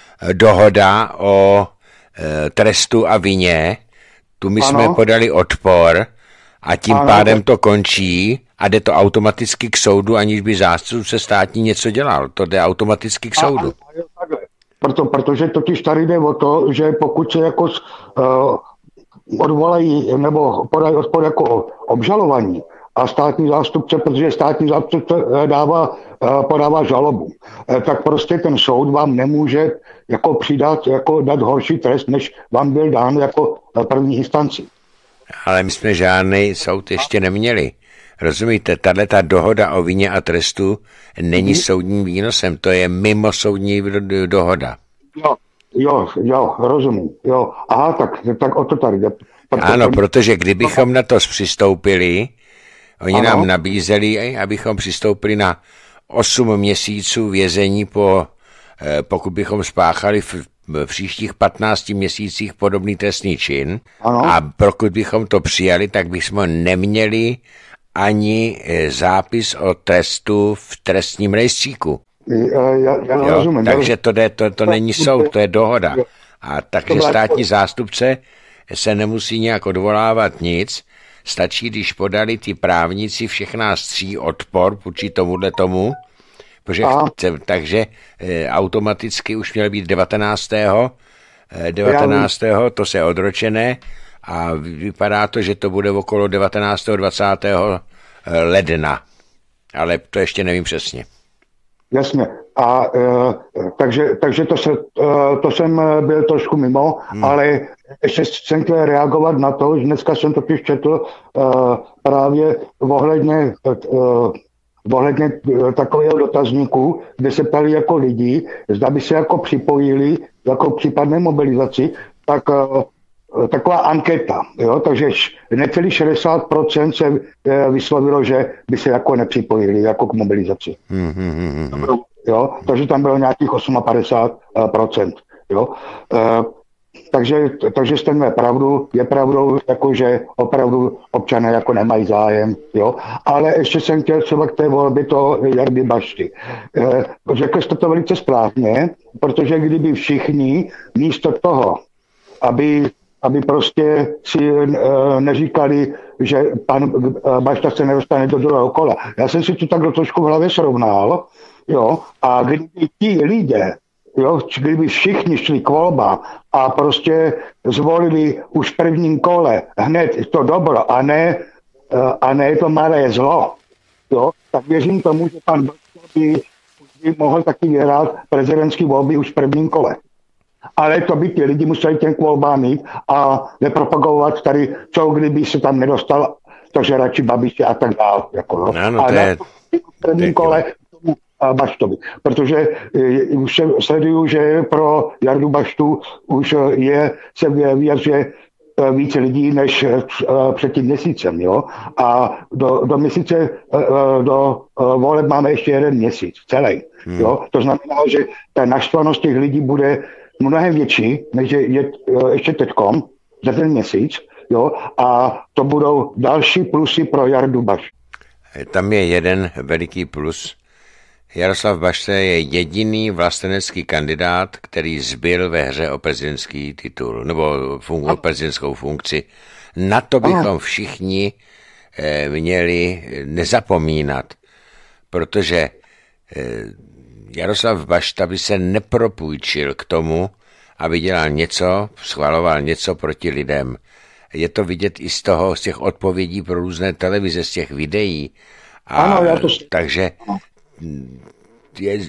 dohoda o e, trestu a vině, tu my ano. jsme podali odpor a tím ano. pádem to končí a jde to automaticky k soudu, aniž by zástupce státní něco dělal. To jde automaticky k soudu. A, a, Proto, protože totiž tady jde o to, že pokud se jako uh, odvolají nebo podají odpor jako obžalovaní a státní zástupce, protože státní zástupce dává, uh, podává žalobu, uh, tak prostě ten soud vám nemůže jako přidat, jako dát horší trest, než vám byl dán jako první instanci. Ale my jsme žádný soud ještě neměli. Rozumíte, tato dohoda o vině a trestu není hmm. soudním výnosem, to je mimo soudní dohoda. Jo, jo, jo, rozumím, jo. Aha, tak, tak o to tady jde. Ano, protože kdybychom na to přistoupili, oni ano. nám nabízeli, abychom přistoupili na osm měsíců vězení, po, pokud bychom spáchali v, v příštích patnácti měsících podobný trestný čin. Ano. A pokud bychom to přijali, tak bychom neměli ani zápis o trestu v trestním rejstříku. Já, já, já jo, rozumím. Takže to, jde, to, to není soud, to je dohoda. A takže státní zástupce se nemusí nějak odvolávat nic, stačí, když podali ty právníci všech nás tří odpor vůči tomuhle tomu, protože chce, takže e, automaticky už měl být devatenáctého devatenáctého to se odročené a vypadá to, že to bude okolo devatenáctého dvacátého ledna, ale to ještě nevím přesně. Jasně. A e, takže, takže to, se, e, to jsem byl trošku mimo, hmm. ale ještě jsem chtěl reagovat na to, že dneska jsem totiž četl e, právě ohledně e, ohledně takového dotazníku, kde se ptali jako lidi, zda by se jako připojili jako případné mobilizaci, tak taková anketa, jo, takže necelý šedesát procent se vyslovilo, že by se jako nepřipojili jako k mobilizaci. Hmm, hmm, hmm, hmm. Jo, takže tam bylo nějakých padesát osm procent. Jo. E, takže, takže jste měl pravdu, je pravdou, jako, že opravdu občané jako nemají zájem. Jo. Ale ještě jsem chtěl třeba k té volbě toho Jardy Bašty. E, řekl jste to velice správně, protože kdyby všichni místo toho, aby aby prostě si e, neříkali, že pan Bašta se nedostane do druhého kola. Já jsem si to tak trošku v hlavě srovnal, jo, a kdyby ti lidé, jo, kdyby všichni šli k volbám a prostě zvolili už v prvním kole hned to dobro a ne, a ne to malé zlo, jo, tak věřím tomu, že pan Bašta by, by mohl taky vyhrát prezidentský volby už v prvním kole. Ale to by ti lidi museli těm k volbám mít a nepropagovat tady, co kdyby se tam nedostal, to že radši Babiše a tak dále. Jako, no. No, no, to je... v prvním kole tomu Baštovi. Protože už se sleduju, že pro Jardu Baštu už je, se vyjadřuje více lidí než před tím měsícem. Jo? A do, do měsíce, do voleb máme ještě jeden měsíc, celý. Hmm. Jo? To znamená, že ta naštvanost těch lidí bude mnohem větší, než je, je ještě teďkom, za ten měsíc, jo, a to budou další plusy pro Jardu Baštu. Tam je jeden veliký plus. Jaroslav Bašta je jediný vlastenecký kandidát, který zbyl ve hře o prezidentský titul, nebo fungu, prezidentskou funkci. Na to bychom všichni eh, měli nezapomínat, protože eh, Jaroslav Bašta by se nepropůjčil k tomu, aby dělal něco, schvaloval něco proti lidem. Je to vidět i z toho, z těch odpovědí pro různé televize, z těch videí. A ano, já to... Takže je...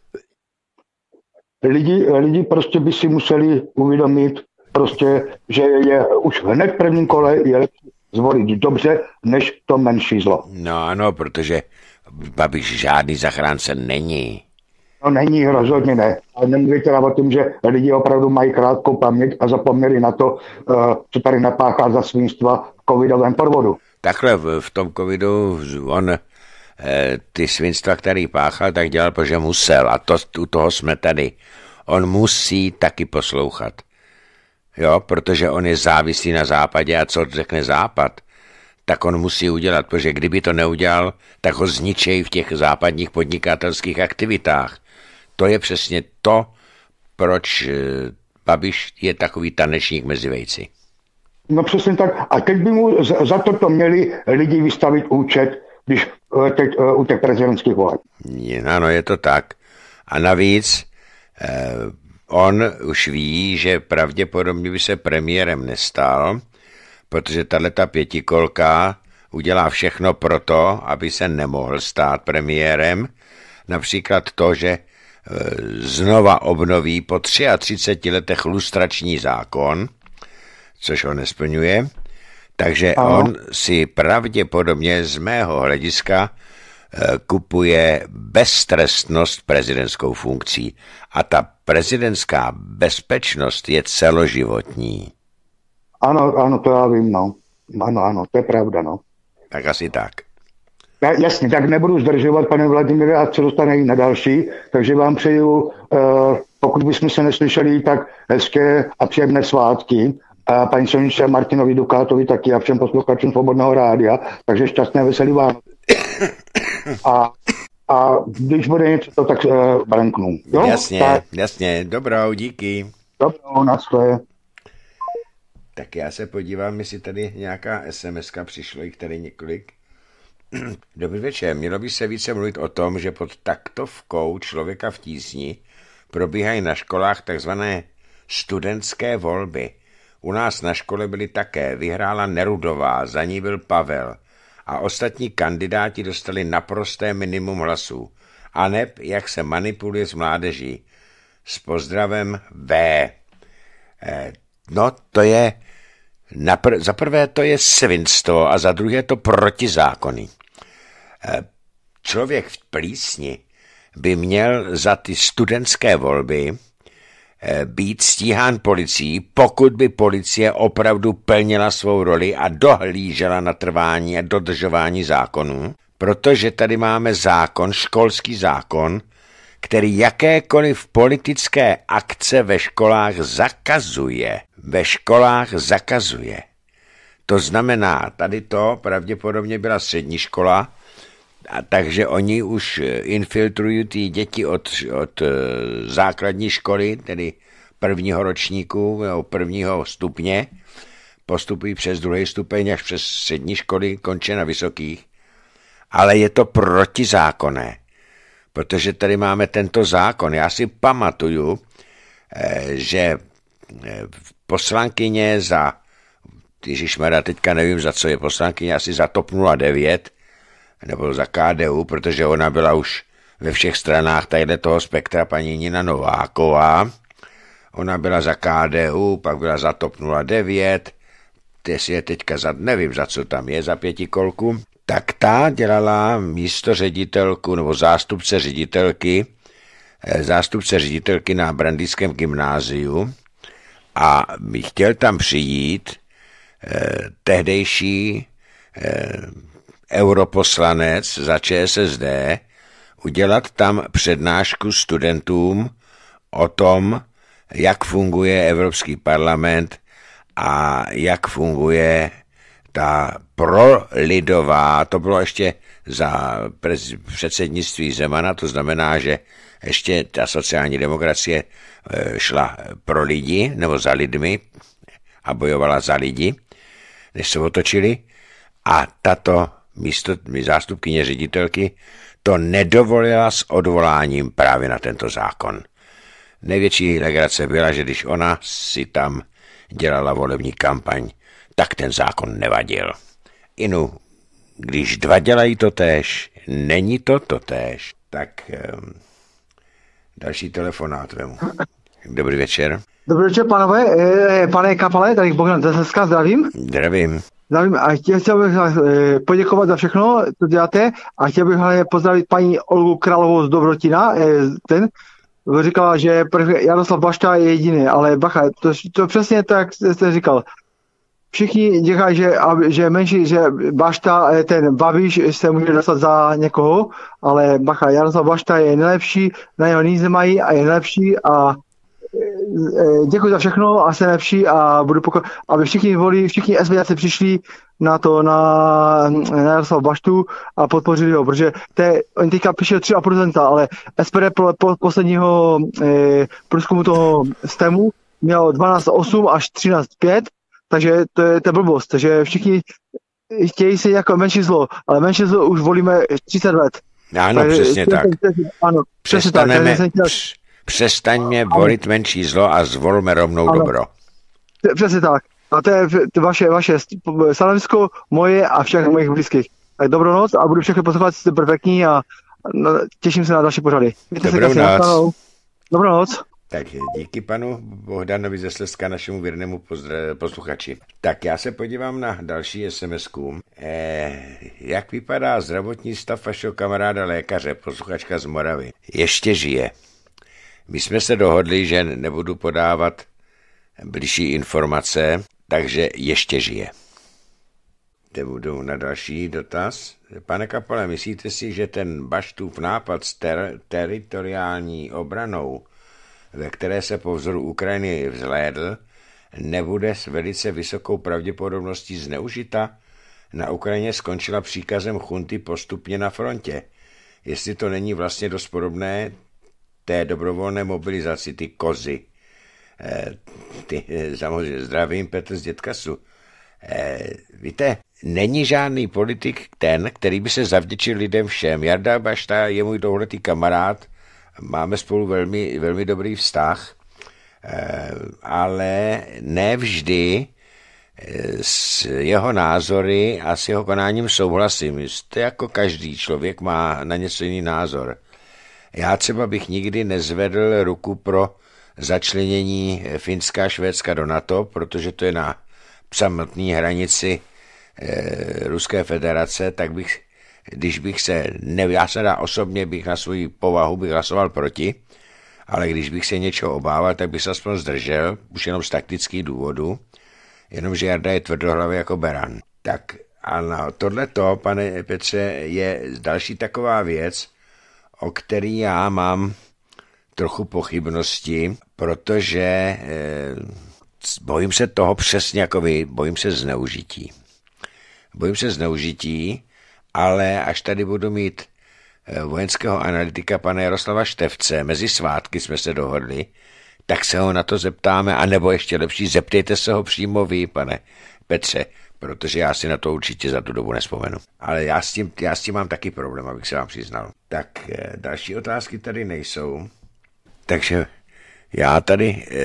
Lidi, lidi prostě by si museli uvědomit, prostě, že je už hned v prvním kole je lepší zvolit dobře, než to menší zlo. No ano, protože Babiš žádný zachránce není. No není, rozhodně ne. Ale nemluvím o tom, že lidi opravdu mají krátkou paměť a zapomněli na to, co tady napáchá za svinstva v covidovém podvodu. Takhle v, v tom covidu on ty svinstva, který páchal, tak dělal, protože musel. A to, u toho jsme tady. On musí taky poslouchat. Jo, protože on je závislý na západě a co řekne západ, tak on musí udělat, protože kdyby to neudělal, tak ho zničejí v těch západních podnikatelských aktivitách. To je přesně to, proč Babiš je takový tanečník mezi vejci. No přesně tak. A teď by mu za toto měli lidi vystavit účet, když teď u těch prezidentských voleb. Ano, je to tak. A navíc eh, on už ví, že pravděpodobně by se premiérem nestal, protože tahleta pětikolka udělá všechno proto, aby se nemohl stát premiérem. Například to, že znova obnoví po třiatřiceti letech lustrační zákon, což on nesplňuje. Takže Aha. on si pravděpodobně z mého hlediska kupuje beztrestnost prezidentskou funkcí. A ta prezidentská bezpečnost je celoživotní. Ano, ano, to já vím, no. Ano, ano, to je pravda, no. Tak asi tak. Ja, jasně, tak nebudu zdržovat, pane Vladimíre, a co dostane i na další, takže vám přeju, uh, pokud bychom se neslyšeli, tak hezké a příjemné svátky. A paní Soniče Martinovi Dukátovi taky a všem posluchačům Svobodného rádia, takže šťastné, veselý Vánoce. A, a když bude něco, tak uh, branknu. Jo? Jasně, tak. jasně, dobrou, díky. Dobrou, naschle. Tak já se podívám, jestli tady nějaká es em eska přišlo, jich tady několik. Dobrý večer, mělo by se více mluvit o tom, že pod taktovkou Člověka v tísni probíhají na školách takzvané studentské volby. U nás na škole byly také, vyhrála Nerudová, za ní byl Pavel a ostatní kandidáti dostali naprosté minimum hlasů. A neb, jak se manipuluje s mládeží. S pozdravem V. Eh, no, to je, napr- za prvé to je svinstvo a za druhé to protizákonný. Eh, člověk v Plísni by měl za ty studentské volby být stíhán policií, pokud by policie opravdu plnila svou roli a dohlížela na trvání a dodržování zákonů, protože tady máme zákon, školský zákon, který jakékoliv politické akce ve školách zakazuje. Ve školách zakazuje. To znamená, tady to pravděpodobně byla střední škola, a takže oni už infiltrují ty děti od, od základní školy, tedy prvního ročníku nebo prvního stupně, postupují přes druhý stupeň až přes střední školy, končí na vysokých. Ale je to protizákonné, protože tady máme tento zákon. Já si pamatuju, že poslankyně za, ježišmarja, teďka nevím, za co je poslankyně, asi za TOP nula devět, nebo za K D U, protože ona byla už ve všech stranách tadyhle toho spektra, paní Nina Nováková. Ona byla za K D U, pak byla za TOP nula devět, jestli je teďka za, nevím, za co tam je, za pětikolku. Tak ta dělala místo ředitelku, nebo zástupce ředitelky, zástupce ředitelky na Brandýském gymnáziu a chtěl tam přijít eh, tehdejší eh, europoslanec za Č S S D, udělat tam přednášku studentům o tom, jak funguje Evropský parlament a jak funguje ta prolidová, to bylo ještě za předsednictví Zemana, to znamená, že ještě ta sociální demokracie šla pro lidi, nebo za lidmi a bojovala za lidi, než se otočili. A tato místo zástupkyně ředitelky to nedovolila s odvoláním právě na tento zákon. Největší legrace byla, že když ona si tam dělala volební kampaň, tak ten zákon nevadil. Inu, když dva dělají to též, není to to též. Tak um, další telefonát vemu. Dobrý večer. Dobrý večer, pánové. Pane Kapale, tady Bogdan Zeslezska, zdravím. Zdravím. Zdravím a chtěl bych poděkovat za všechno, co děláte, a chtěl bych pozdravit paní Olgu Královou z Dobrotina. Ten říkala, že Jaroslav Bašta je jediný, ale bacha, to, to přesně tak jste říkal. Všichni dělají, že, že menší, že Bašta, ten Babiš se může dostat za někoho, ale bacha, Jaroslav Bašta je nejlepší, na něho nic nemají a je nejlepší a děkuji za všechno a jsem lepší a budu pokoj, aby všichni volí, všichni SVďáci přišli na to, na, na Jaroslav Baštu a podpořili ho, protože te, on teďka píše tři procenta, ale S P D po, po posledního eh, průzkumu toho STEMu mělo dvanáct celá osm až třináct celá pět, takže to je, to je blbost, takže všichni chtějí se jako menší zlo, ale menší zlo už volíme třicet let. Ano, takže, přesně tak. Ano, přesně tak. Přestaňme volit menší zlo a zvolme rovnou ano. dobro. Přesně tak. A to je vaše, vaše stanovisko, moje a všech mojich blízkých. Tak dobrou noc a budu všechny poslouchat, jste perfektní a těším se na další pořady. Mějte dobrou se noc. Dobrou noc. Tak díky panu Bohdanovi ze Slezska, našemu věrnému pozdra- posluchači. Tak já se podívám na další es em esku. Eh, jak vypadá zdravotní stav vašeho kamaráda lékaře, posluchačka z Moravy? Ještě žije. My jsme se dohodli, že nebudu podávat bližší informace, takže ještě žije. Teď budu na další dotaz. Pane Kapale, myslíte si, že ten Baštův nápad s ter- teritoriální obranou, ve které se po vzoru Ukrajiny vzhlédl, nebude s velice vysokou pravděpodobností zneužita? Na Ukrajině skončila příkazem chunty postupně na frontě. Jestli to není vlastně dost podobné té dobrovolné mobilizaci, ty kozy. E, ty, samozřejmě zdravím, Petr z Dětkasu. E, víte, není žádný politik ten, který by se zavděčil lidem všem. Jarda Bašta je můj dlouholetý kamarád, máme spolu velmi, velmi dobrý vztah, e, ale ne vždy s jeho názory a s jeho konáním souhlasím. To jako každý člověk má na něco jiný názor. Já třeba bych nikdy nezvedl ruku pro začlenění Finska a Švédska do NATO, protože to je na samotné hranici e, Ruské federace, tak bych když bych se, ne, já se dá osobně bych na svou povahu bych hlasoval proti, ale když bych se něčeho obával, tak bych se aspoň zdržel, už jenom z taktických důvodů, jenomže Jarda je tvrdohlavý jako beran. Tak a na tohleto, pane Petře, je další taková věc, o který já mám trochu pochybnosti, protože eh, bojím se toho přesně jako vy, bojím se zneužití. Bojím se zneužití, ale až tady budu mít eh, vojenského analytika pana Jaroslava Štefce, mezi svátky jsme se dohodli, tak se ho na to zeptáme, anebo ještě lepší, zeptejte se ho přímo vy, pane Petře, protože já si na to určitě za tu dobu nespomenu. Ale já s tím, já s tím mám taky problém, abych se vám přiznal. Tak eh, další otázky tady nejsou. Takže já tady eh,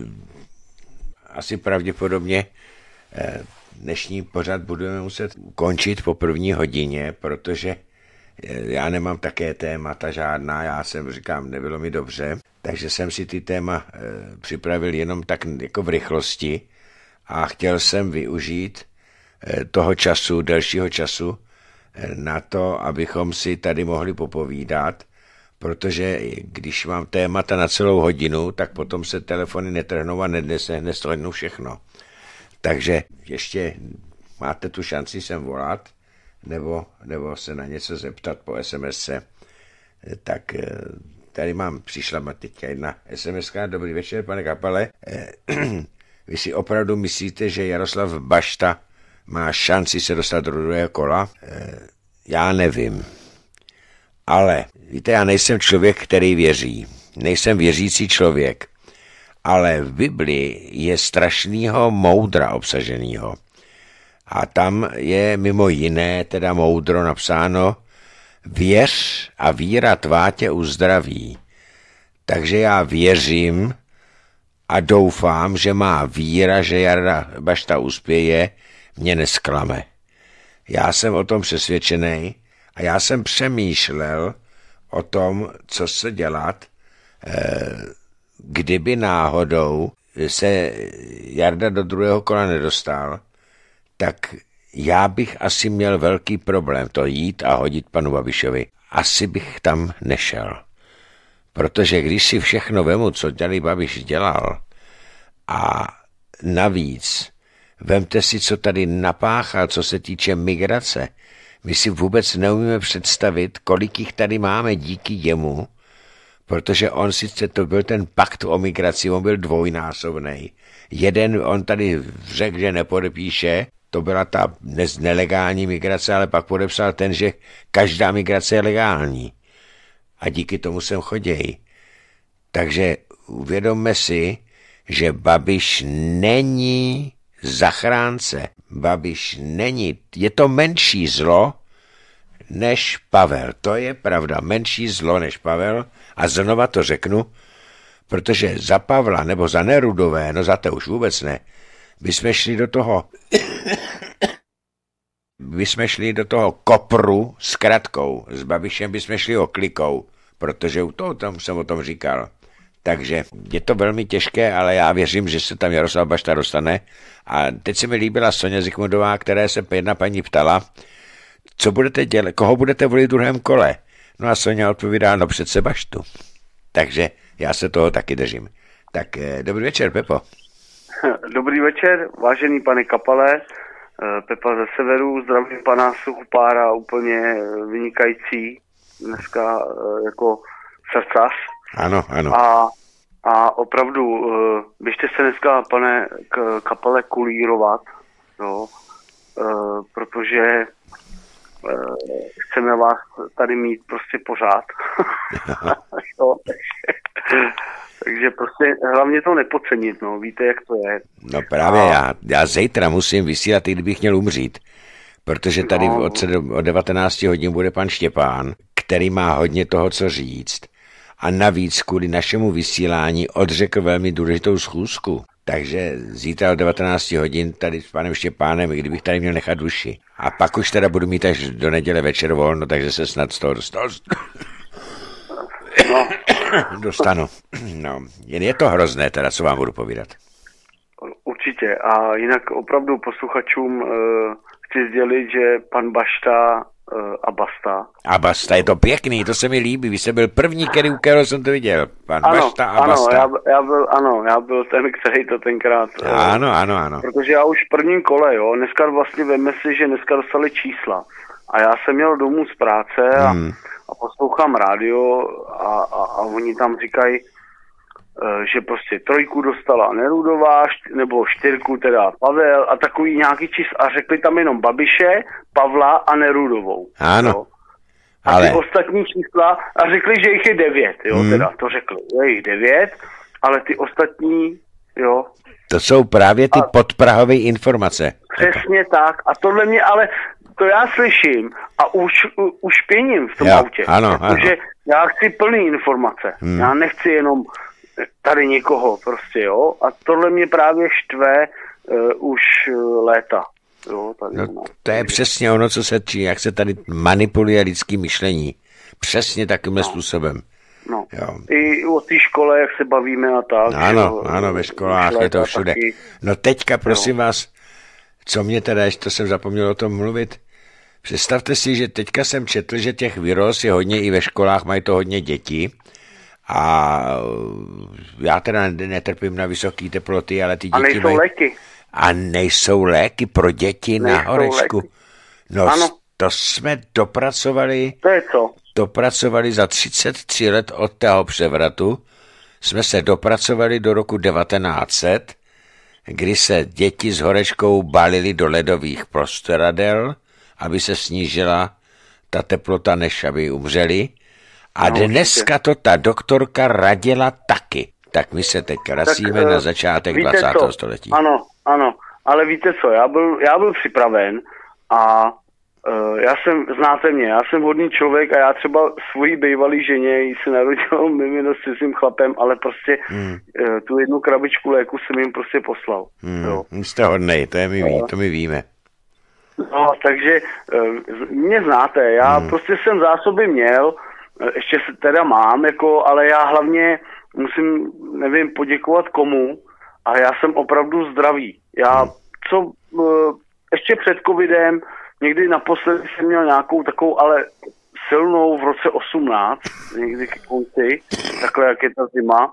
asi pravděpodobně eh, dnešní pořad budeme muset končit po první hodině, protože eh, já nemám také témata žádná, já jsem, říkám, nebylo mi dobře, takže jsem si ty téma eh, připravil jenom tak jako v rychlosti a chtěl jsem využít eh, toho času, delšího času eh, na to, abychom si tady mohli popovídat, protože když mám témata na celou hodinu, tak potom se telefony netrhnou a neslehnou všechno. Takže ještě máte tu šanci sem volat, nebo, nebo se na něco zeptat po es em esce. Tak tady mám, přišla ma teďka jedna es em eska. Dobrý večer, pane Kapale. Vy si opravdu myslíte, že Jaroslav Bašta má šanci se dostat do druhého kola? Já nevím. Ale, víte, já nejsem člověk, který věří. Nejsem věřící člověk. Ale v Biblii je strašnýho moudra obsaženýho. A tam je mimo jiné teda moudro napsáno: věř a víra tvá tě uzdraví. Takže já věřím a doufám, že má víra, že Jarda Bašta uspěje, mě nesklame. Já jsem o tom přesvědčený a já jsem přemýšlel o tom, co se dělat, kdyby náhodou se Jarda do druhého kola nedostal, tak já bych asi měl velký problém to jít a hodit panu Babišovi. Asi bych tam nešel. Protože když si všechno vemu, co dělý Babiš dělal, a navíc vemte si, co tady napáchal, co se týče migrace, my si vůbec neumíme představit, kolik jich tady máme díky jemu, protože on sice to byl ten pakt o migraci, on byl dvojnásobný. Jeden on tady řekl, že nepodepíše, to byla ta nelegální migrace, ale pak podepsal ten, že každá migrace je legální. A díky tomu sem chodějí. Takže uvědomme si, že Babiš není zachránce. Babiš není. Je to menší zlo než Pavel. To je pravda. Menší zlo než Pavel. A znova to řeknu, protože za Pavla nebo za Nerudové, no za to už vůbec ne, by jsme šli do toho by jsme šli do toho kopru s kratkou. S Babišem by jsme šli oklikou, protože u toho tam jsem o tom říkal. Takže je to velmi těžké, ale já věřím, že se tam Jaroslav Bašta dostane. A teď se mi líbila Soňa Zikmundová, která se jedna paní ptala, co budete dělat, koho budete volit v druhém kole. No a Soňa odpovídá, no přece Baštu. Takže já se toho taky držím. Tak dobrý večer, Pepo. Dobrý večer, vážený pane Kapale, Pepa ze severu, zdravím pana Suchopára, úplně vynikající, dneska jako srdcař. Ano, ano. A, a opravdu, běžte se dneska, pane Kapale, kulírovat, jo, protože chceme vás tady mít prostě pořád. Jo, takže prostě hlavně to nepodcenit, no, víte, jak to je. No právě, a... já, já zítra musím vysílat, i kdybych měl umřít, protože tady no. od, od devatenácti hodin bude pan Štěpán, který má hodně toho, co říct. A navíc kvůli našemu vysílání odřekl velmi důležitou schůzku. Takže zítra od devatenácti hodin tady s panem Štěpánem, i kdybych tady měl nechat duši. A pak už teda budu mít až do neděle večer volno, takže se snad z toho dostal. No. Dostanu. No, jen je to hrozné teda, co vám budu povídat. Určitě. A jinak opravdu posluchačům uh, chci sdělit, že pan Bašta a Basta. A Basta, je to pěkný, to se mi líbí. Vy jste byl první, který, u kterého jsem to viděl. Pan ano, Basta a ano, Basta. Já, já byl, ano, já byl ten, který to tenkrát... Ano, ano, ano. Protože já už v prvním kole, jo, dneska vlastně veme si, že dneska dostali čísla. A já jsem měl domů z práce a, hmm. a poslouchám rádio a, a, a oni tam říkají, že prostě trojku dostala Nerudová, št, nebo čtyřku teda Pavel a takový nějaký čísla. A řekli tam jenom Babiše, Pavla a Nerudovou. Ano. Jo. A ale... ty ostatní čísla, a řekli, že jich je devět, jo, hmm. teda to řekli, je jich devět, ale ty ostatní, jo. To jsou právě ty a... podprahové informace. Přesně tak. A tohle mě ale, to já slyším a už, už pěním v tom jo, autě. Ano, protože ano. já chci plný informace. Hmm. Já nechci jenom tady někoho prostě, jo. A tohle mě právě štve uh, už léta. Jo, tady no, to je přesně ono, co se či, jak se tady manipuluje lidský myšlení. Přesně takovým no. způsobem. No. Jo. I o té škole, jak se bavíme a tak. Ano, jo, ano, ve školách je to všude. Taky. No teďka, prosím jo. vás, co mě teda, ještě jsem zapomněl o tom mluvit, představte si, že teďka jsem četl, že těch viróz je hodně i ve školách, mají to hodně děti. A já teda netrpím na vysoké teploty, ale ty děti a nejsou mají... léky. A nejsou léky pro děti nejsou na horečku. Léky. No ano. To jsme dopracovali... To je co? Dopracovali za třicet tři let od toho převratu. Jsme se dopracovali do roku devatenáct set, kdy se děti s horečkou balili do ledových prostoradel, aby se snížila ta teplota, než aby umřeli. A no, dneska to ta doktorka radila taky. Tak my se teď vracíme na začátek dvacátého století. Ano, ano, ale víte co, já byl, já byl připraven a uh, já jsem, znáte mě, já jsem hodný člověk a já třeba svojí bývalý ženě jí se narodil mimino s cizím chlapem, ale prostě hmm. uh, tu jednu krabičku léku jsem jim prostě poslal. Hmm. Jo. Jste hodnej, to, je my ví, to my víme. No, takže uh, mě znáte, já hmm. prostě jsem zásoby měl, ještě se teda mám, jako, ale já hlavně musím, nevím, poděkovat komu a já jsem opravdu zdravý. Já, co, ještě před covidem, někdy naposledy jsem měl nějakou takovou, ale silnou v roce osmnáct, někdy ke konci, takhle jak je ta zima,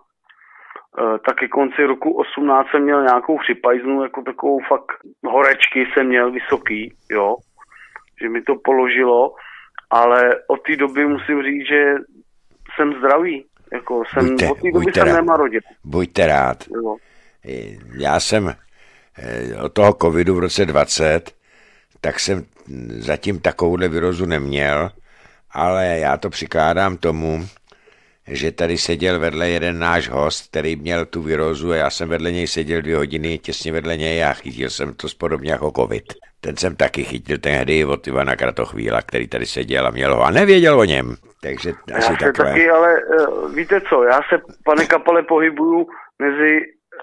tak ke konci roku osmnáct jsem měl nějakou připajznu, jako takovou fakt horečky jsem měl vysoký, jo, že mi to položilo. Ale od té doby musím říct, že jsem zdravý. Jako jsem, buďte, od té doby jsem nemarodil. Buďte rád. Jo. Já jsem od toho covidu v roce dvacet, tak jsem zatím takovouhle virózu neměl, ale já to přikládám tomu, že tady seděl vedle jeden náš host, který měl tu virózu a já jsem vedle něj seděl dvě hodiny těsně vedle něj a chytil jsem to podobně jako covid. Ten jsem taky chytil tehdy od Ivana Kratochvíla, který tady seděl a měl ho a nevěděl o něm. Takže asi já takhle. Taky, ale uh, víte co, já se, pane Kapale, pohybuju mezi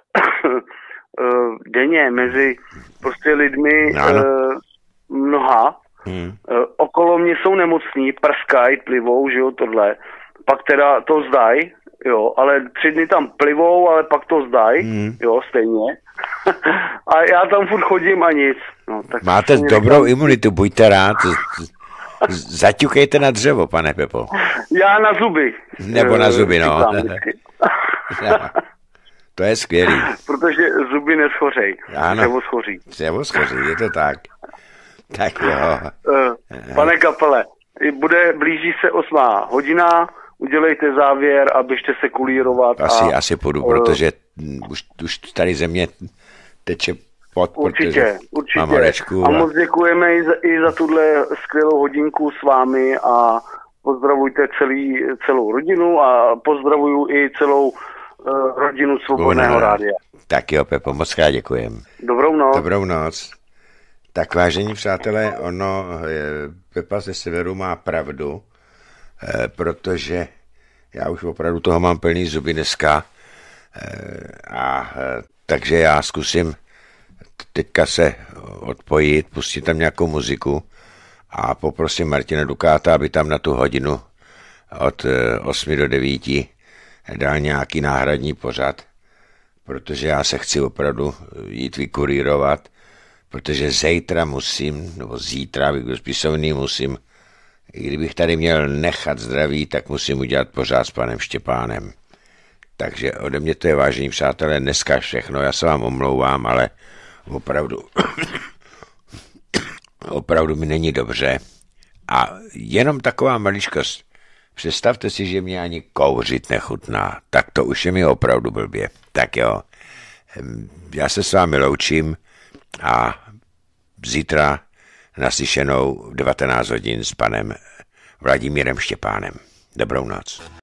uh, denně, mezi prostě lidmi no, no. Uh, mnoha. Hmm. Uh, okolo mě jsou nemocní, prskají, plivou, že jo, tohle. Pak teda to zdají, jo, ale tři dny tam plivou, ale pak to zdají, hmm. jo, stejně. A já tam furt chodím a nic. No, tak máte dobrou říkám... imunitu, buďte rád. Zaťukejte na dřevo, pane Pepo. Já na zuby. Nebo na zuby, no. To je skvělý. Protože zuby neschořej. Ano. Dřevo schoří. Dřevo schoří, je to tak. Tak jo. Pane Kapele, bude, blíží se osmá hodina, udělejte závěr a běžte se kulírovat. Asi, a, asi půjdu, protože už, už tady země teče pod, určitě, určitě. A, a moc děkujeme i za, i za tuhle skvělou hodinku s vámi a pozdravujte celý, celou rodinu a pozdravuju i celou uh, rodinu Svobodného rádia. Tak jo, Pepo, moc krát děkujem. Dobrou noc. Dobrou noc. Tak vážení přátelé, ono, Pepa ze severu má pravdu, eh, protože já už opravdu toho mám plný zuby dneska eh, a eh, takže já zkusím teďka se odpojit, pustit tam nějakou muziku a poprosím Martina Dukáta, aby tam na tu hodinu od osmi do devíti dal nějaký náhradní pořad, protože já se chci opravdu jít vykurírovat, protože zítra musím, nebo zítra, bych byl spisovný, musím I kdybych tady měl nechat zdraví, tak musím udělat pořád s panem Štěpánem. Takže ode mě to je, vážení přátelé, dneska všechno. Já se vám omlouvám, ale opravdu, opravdu mi není dobře. A jenom taková maličkost. Představte si, že mě ani kouřit nechutná. Tak to už je mi opravdu blbě. Tak jo. Já se s vámi loučím a zítra naslyšenou v devatenáct hodin s panem Vladimírem Štěpánem. Dobrou noc.